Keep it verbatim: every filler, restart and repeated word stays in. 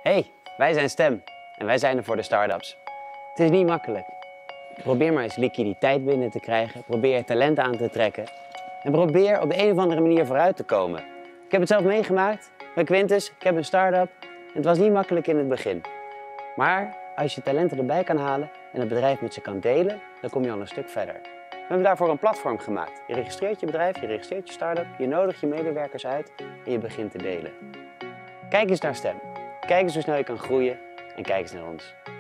Hey, wij zijn STEM en wij zijn er voor de start-ups. Het is niet makkelijk. Probeer maar eens liquiditeit binnen te krijgen, probeer je talent aan te trekken en probeer op de een of andere manier vooruit te komen. Ik heb het zelf meegemaakt bij Quintus, ik heb een start-up en het was niet makkelijk in het begin. Maar als je talenten erbij kan halen en het bedrijf met ze kan delen, dan kom je al een stuk verder. We hebben daarvoor een platform gemaakt. Je registreert je bedrijf, je registreert je start-up, je nodigt je medewerkers uit en je begint te delen. Kijk eens naar STEM. Kijk eens hoe snel je kan groeien en kijk eens naar ons.